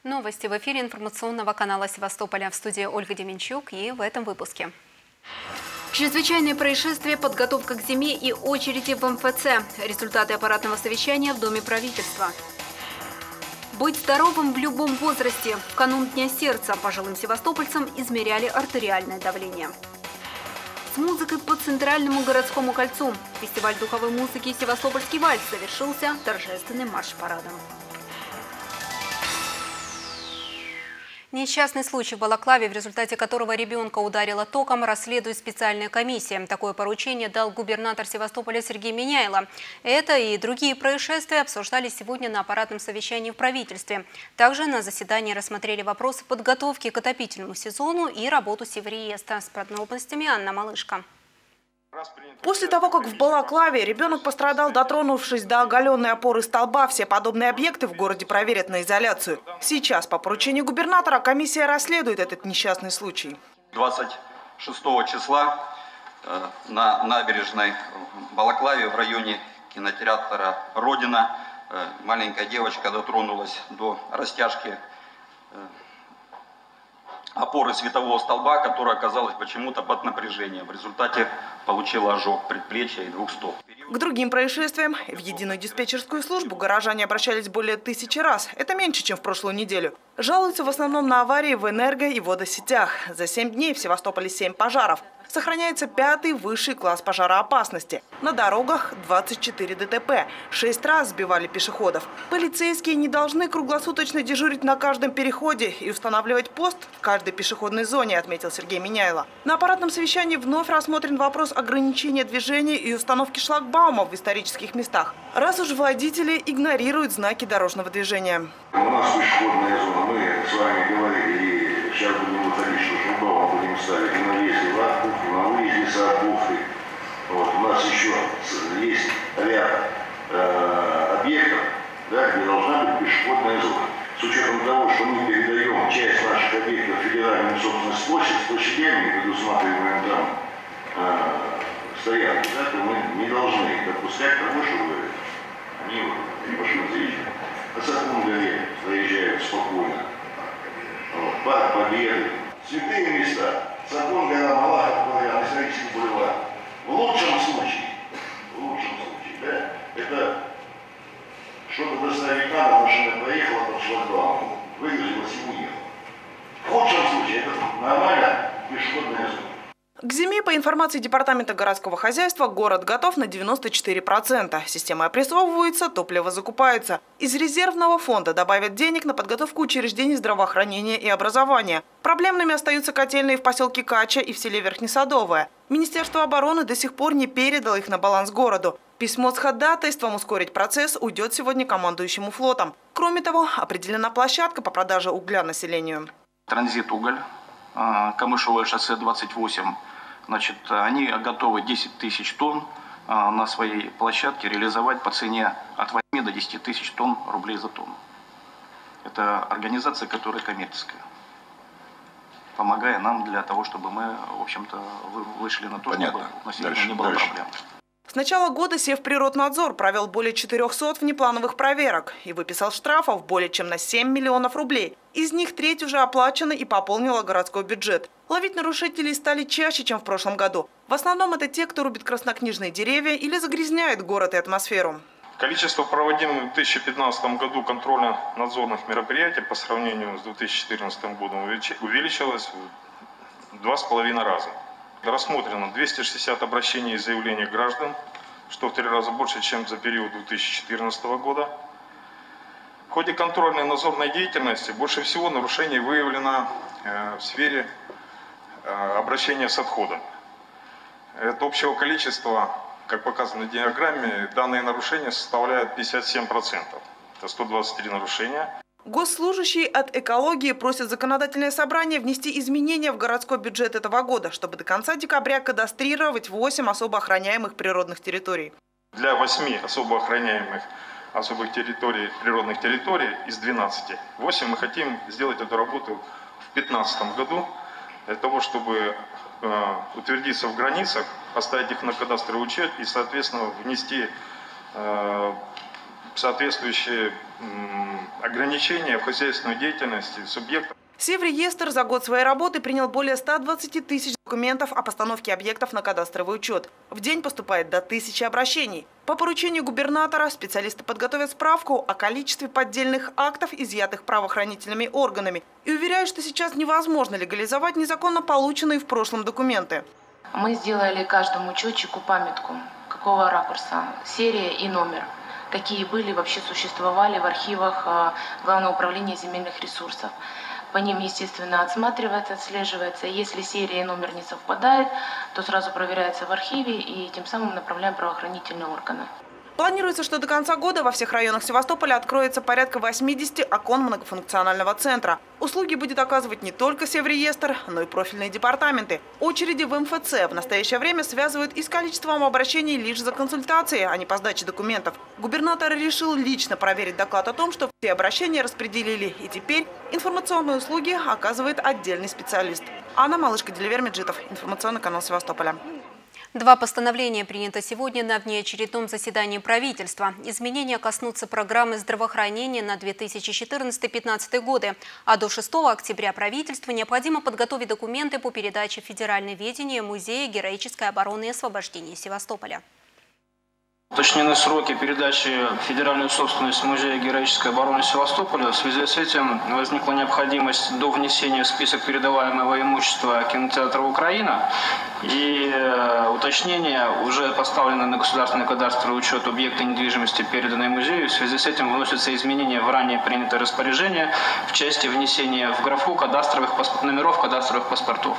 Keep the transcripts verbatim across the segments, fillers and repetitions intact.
Новости в эфире информационного канала Севастополя. В студии Ольга Деменчук и в этом выпуске. Чрезвычайные происшествия, подготовка к зиме и очереди в эм эф цэ. Результаты аппаратного совещания в Доме правительства. Быть здоровым в любом возрасте. В канун Дня сердца пожилым севастопольцам измеряли артериальное давление. С музыкой по Центральному городскому кольцу. Фестиваль духовой музыки «Севастопольский вальс» завершился торжественным марш-парадом. Несчастный случай в Балаклаве, в результате которого ребенка ударило током, расследует специальная комиссия. Такое поручение дал губернатор Севастополя Сергей Миняйло. Это и другие происшествия обсуждались сегодня на аппаратном совещании в правительстве. Также на заседании рассмотрели вопросы подготовки к отопительному сезону и работу Севрееста. С подробностями Анна Малышко. После того, как в Балаклаве ребенок пострадал, дотронувшись до оголенной опоры столба, все подобные объекты в городе проверят на изоляцию. Сейчас по поручению губернатора комиссия расследует этот несчастный случай. двадцать шестого числа э, на набережной в Балаклаве в районе кинотеатра «Родина» э, маленькая девочка дотронулась до растяжки э, опоры светового столба, которая оказалась почему-то под напряжением. В результате получила ожог предплечья и двух стоп. К другим происшествиям в единую диспетчерскую службу горожане обращались более тысячи раз. Это меньше, чем в прошлую неделю. Жалуются в основном на аварии в энерго- и водосетях. За семь дней в Севастополе семь пожаров. Сохраняется пятый высший класс пожароопасности. На дорогах двадцать четыре дэ тэ пэ. Шесть раз сбивали пешеходов. Полицейские не должны круглосуточно дежурить на каждом переходе и устанавливать пост в каждой пешеходной зоне, отметил Сергей Миняйло. На аппаратном совещании вновь рассмотрен вопрос ограничения движения и установки шлагбаумов в исторических местах. Раз уж водители игнорируют знаки дорожного движения. У нас пешеходная зона. Мы с вами говорили, и сейчас будем выходить, что шлагбаум будем ставить на въезде в Аркуху, на выезде с Аркухи. Вот. У нас еще есть ряд э, объектов, да, где должна быть пешеходная зона. С учетом того, что мы передаем часть наших объектов федеральным собственность площадь, с площадями, предусматриваем там э, стоянки, да, то мы не должны допускать того, чтобы они машины заезжали. На Сакунгаве заезжают спокойно. Вот. Парк Победы. Святые места. Сакунгава, Малахов, исторический бульвар. В лучшем случае, в лучшем случае, да, это что-то доставить надо, машина проехала под шлагбаумом, выгрузилась и уехала. В худшем случае это нормально пешеходная зона. К зиме, по информации Департамента городского хозяйства, город готов на девяносто четыре процента. Система опрессовывается, топливо закупается. Из резервного фонда добавят денег на подготовку учреждений здравоохранения и образования. Проблемными остаются котельные в поселке Кача и в селе Верхнесадовое. Министерство обороны до сих пор не передало их на баланс городу. Письмо с ходатайством ускорить процесс уйдет сегодня командующему флотом. Кроме того, определена площадка по продаже угля населению. Транзит уголь, Камышевое шоссе двадцать восемь. Значит, они готовы десять тысяч тонн на своей площадке реализовать по цене от восьми до десяти тысяч тонн рублей за тонну. Это организация, которая коммерческая, помогая нам для того, чтобы мы, в общем-то, вышли на то, Понятно. чтобы у населения дальше, не было дальше. проблем. С начала года Севприроднадзор провел более четырёхсот внеплановых проверок и выписал штрафов более чем на семь миллионов рублей. Из них треть уже оплачена и пополнила городской бюджет. Ловить нарушителей стали чаще, чем в прошлом году. В основном это те, кто рубит краснокнижные деревья или загрязняет город и атмосферу. Количество проводимых в две тысячи пятнадцатом году контрольно-надзорных мероприятий по сравнению с две тысячи четырнадцатым годом увеличилось в два с половиной раза. Рассмотрено двести шестьдесят обращений и заявлений граждан, что в три раза больше, чем за период две тысячи четырнадцатого года. В ходе контрольной надзорной деятельности больше всего нарушений выявлено в сфере обращения с отходом. От общего количества, как показано в диаграмме, данные нарушения составляют пятьдесят семь процентов. Это сто двадцать три нарушения. Госслужащие от экологии просят законодательное собрание внести изменения в городской бюджет этого года, чтобы до конца декабря кадастрировать восемь особо охраняемых природных территорий. Для восьми особо охраняемых особых территорий, природных территорий из двенадцати, восемь мы хотим сделать эту работу в две тысячи пятнадцатом году, для того, чтобы э, утвердиться в границах, поставить их на кадастровый учет и, соответственно, внести э, соответствующие ограничения в хозяйственной деятельности субъектов. Севреестр за год своей работы принял более ста двадцати тысяч документов о постановке объектов на кадастровый учет. В день поступает до тысячи обращений. По поручению губернатора специалисты подготовят справку о количестве поддельных актов, изъятых правоохранительными органами, и уверяют, что сейчас невозможно легализовать незаконно полученные в прошлом документы. Мы сделали каждому учетчику памятку, какого ракурса, серия и номер, какие были, вообще существовали в архивах Главного управления земельных ресурсов. По ним, естественно, отсматривается, отслеживается. Если серия и номер не совпадает, то сразу проверяется в архиве и тем самым направляем правоохранительные органы. Планируется, что до конца года во всех районах Севастополя откроется порядка восьмидесяти окон многофункционального центра. Услуги будет оказывать не только Севреестр, но и профильные департаменты. Очереди в эм эф цэ в настоящее время связывают и с количеством обращений лишь за консультацией, а не по сдаче документов. Губернатор решил лично проверить доклад о том, что все обращения распределили, и теперь информационные услуги оказывает отдельный специалист. Анна Малышка-Деливер-Меджидов, информационный канал Севастополя. Два постановления принято сегодня на внеочередном заседании правительства. Изменения коснутся программы здравоохранения на две тысячи четырнадцатый — две тысячи пятнадцатый годы. А до шестого октября правительству необходимо подготовить документы по передаче в федеральное ведение Музея героической обороны и освобождения Севастополя. Уточнены сроки передачи в федеральную собственность Музея героической обороны Севастополя. В связи с этим возникла необходимость до внесения в список передаваемого имущества кинотеатра «Украина» и уточнение уже поставлены на государственный кадастровый учет объекта недвижимости, переданной музею. В связи с этим вносятся изменения в ранее принятое распоряжение в части внесения в графу кадастровых паспорт, номеров кадастровых паспортов.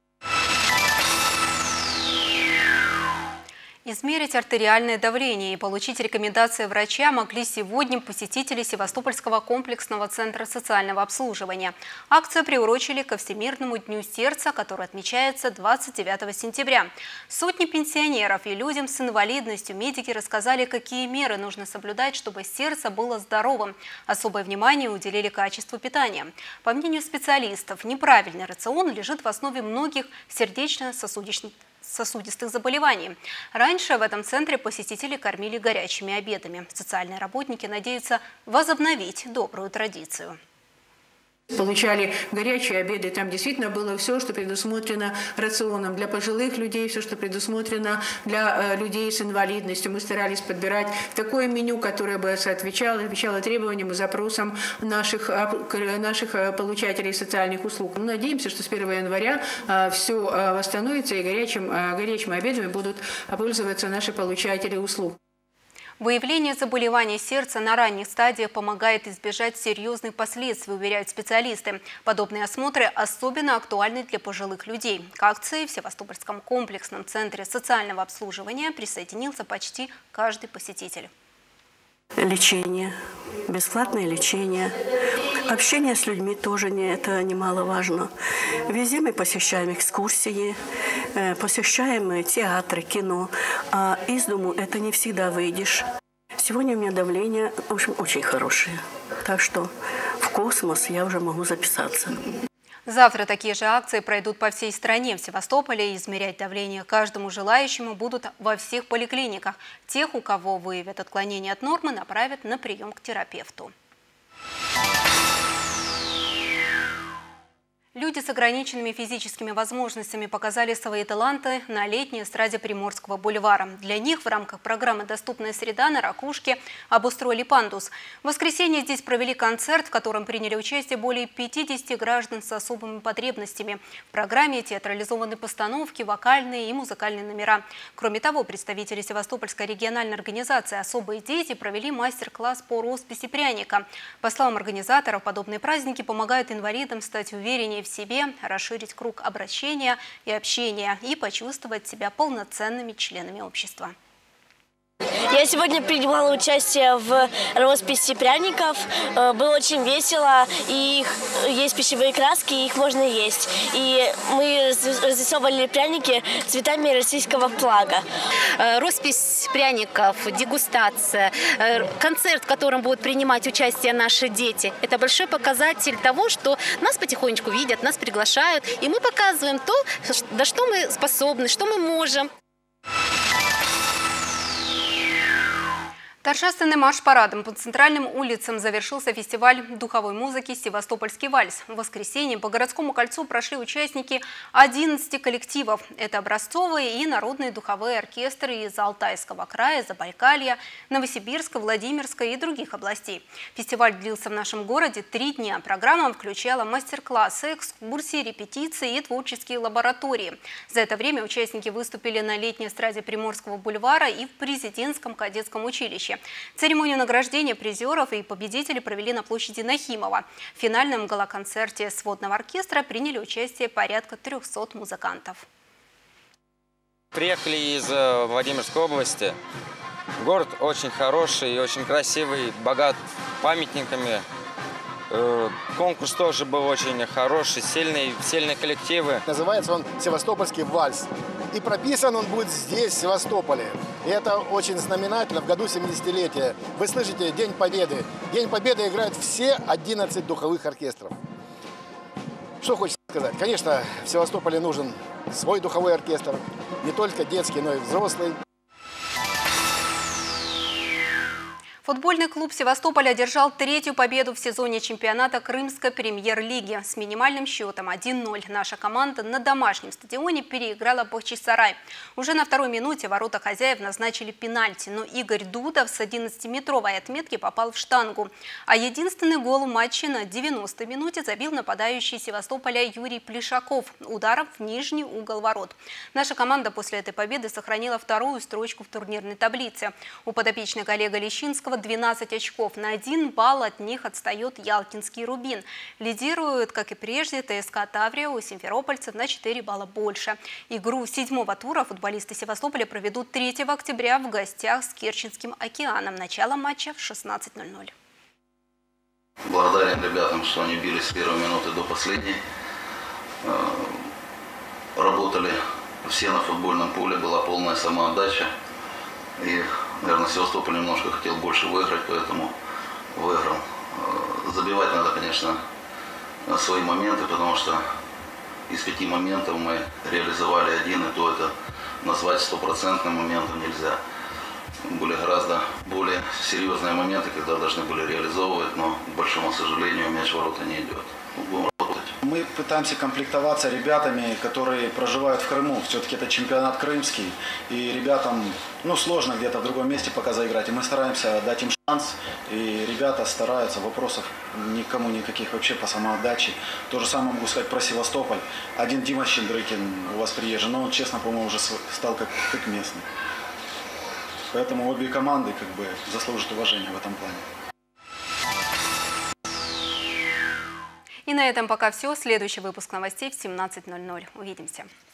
Измерить артериальное давление и получить рекомендации врача могли сегодня посетители Севастопольского комплексного центра социального обслуживания. Акцию приурочили ко Всемирному дню сердца, который отмечается двадцать девятого сентября. Сотни пенсионеров и людям с инвалидностью медики рассказали, какие меры нужно соблюдать, чтобы сердце было здоровым. Особое внимание уделили качеству питания. По мнению специалистов, неправильный рацион лежит в основе многих сердечно-сосудистых сосудистых заболеваний. Раньше в этом центре посетители кормили горячими обедами. Социальные работники надеются возобновить добрую традицию. Получали горячие обеды, там действительно было все, что предусмотрено рационом для пожилых людей, все, что предусмотрено для э, людей с инвалидностью. Мы старались подбирать такое меню, которое бы отвечало, отвечало требованиям и запросам наших, наших получателей социальных услуг. Мы надеемся, что с первого января э, все э, восстановится и горячим, э, горячими обедами будут пользоваться наши получатели услуг. Выявление заболеваний сердца на ранних стадиях помогает избежать серьезных последствий, уверяют специалисты. Подобные осмотры особенно актуальны для пожилых людей. К акции в Севастопольском комплексном центре социального обслуживания присоединился почти каждый посетитель. Лечение, бесплатное лечение, общение с людьми тоже не, это немаловажно. Везде мы посещаем экскурсии, посещаем театры, кино, а из дому это не всегда выйдешь. Сегодня у меня давление, в общем, очень хорошее, так что в космос я уже могу записаться. Завтра такие же акции пройдут по всей стране. В Севастополе измерять давление каждому желающему будут во всех поликлиниках. Тех, у кого выявят отклонение от нормы, направят на прием к терапевту. Люди с ограниченными физическими возможностями показали свои таланты на летней эстраде Приморского бульвара. Для них в рамках программы «Доступная среда» на Ракушке обустроили пандус. В воскресенье здесь провели концерт, в котором приняли участие более пятидесяти граждан с особыми потребностями. В программе театрализованы постановки, вокальные и музыкальные номера. Кроме того, представители Севастопольской региональной организации «Особые дети» провели мастер-класс по росписи пряника. По словам организаторов, подобные праздники помогают инвалидам стать увереннее в себе, расширить круг обращения и общения и почувствовать себя полноценными членами общества. Я сегодня принимала участие в росписи пряников. Было очень весело. И есть пищевые краски, их можно есть. И мы разрисовывали пряники цветами российского флага. Роспись пряников, дегустация, концерт, в котором будут принимать участие наши дети. Это большой показатель того, что нас потихонечку видят, нас приглашают. И мы показываем то, на что мы способны, что мы можем. Торжественным марш-парадом по центральным улицам завершился фестиваль духовой музыки «Севастопольский вальс». В воскресенье по городскому кольцу прошли участники одиннадцати коллективов. Это образцовые и народные духовые оркестры из Алтайского края, Забайкалья, Новосибирска, Владимирска и других областей. Фестиваль длился в нашем городе три дня. Программа включала мастер-классы, экскурсии, репетиции и творческие лаборатории. За это время участники выступили на летней эстраде Приморского бульвара и в президентском кадетском училище. Церемонию награждения призеров и победителей провели на площади Нахимова. В финальном гала-концерте сводного оркестра приняли участие порядка трёхсот музыкантов. Приехали из Владимирской области. Город очень хороший, очень красивый, богат памятниками. Конкурс тоже был очень хороший, сильные, сильные коллективы. Называется он «Севастопольский вальс». И прописан он будет здесь, в Севастополе. И это очень знаменательно в году семидесятилетия. Вы слышите, День Победы. День Победы играют все одиннадцать духовых оркестров. Что хочется сказать? Конечно, в Севастополе нужен свой духовой оркестр. Не только детский, но и взрослый. Футбольный клуб Севастополь одержал третью победу в сезоне чемпионата Крымской премьер-лиги. С минимальным счетом один ноль наша команда на домашнем стадионе переиграла Бахчисарай. Уже на второй минуте ворота хозяев назначили пенальти, но Игорь Дудов с одиннадцатиметровой отметки попал в штангу. А единственный гол матча на девяностой минуте забил нападающий Севастополя Юрий Плешаков ударом в нижний угол ворот. Наша команда после этой победы сохранила вторую строчку в турнирной таблице. У подопечной коллега Лещинского двенадцать очков. На один балл от них отстает Ялтинский Рубин. Лидирует, как и прежде, ТСК Таврия, у симферопольцев на четыре балла больше. Игру седьмого тура футболисты Севастополя проведут третьего октября в гостях с Керченским океаном. Начало матча в шестнадцать ноль ноль. Благодарен ребятам, что они бились с первой минуты до последней. Работали все на футбольном поле, была полная самоотдача. И, наверное, Севастополь немножко хотел больше выиграть, поэтому выиграл. Забивать надо, конечно, свои моменты, потому что из пяти моментов мы реализовали один, и то это назвать стопроцентным моментом нельзя. Были гораздо более серьезные моменты, когда должны были реализовывать, но, к большому сожалению, мяч в ворота не идет. Будем работать. Мы пытаемся комплектоваться ребятами, которые проживают в Крыму. Все-таки это чемпионат крымский, и ребятам ну, сложно где-то в другом месте пока заиграть. И мы стараемся дать им шанс, и ребята стараются, вопросов никому никаких вообще по самоотдаче. То же самое могу сказать про Севастополь. Один Дима Щендрыкин у вас приезжий, но он, честно, по-моему, уже стал как, как местный. Поэтому обе команды как бы заслужат уважения в этом плане. И на этом пока все. Следующий выпуск новостей в семнадцать ноль ноль. Увидимся.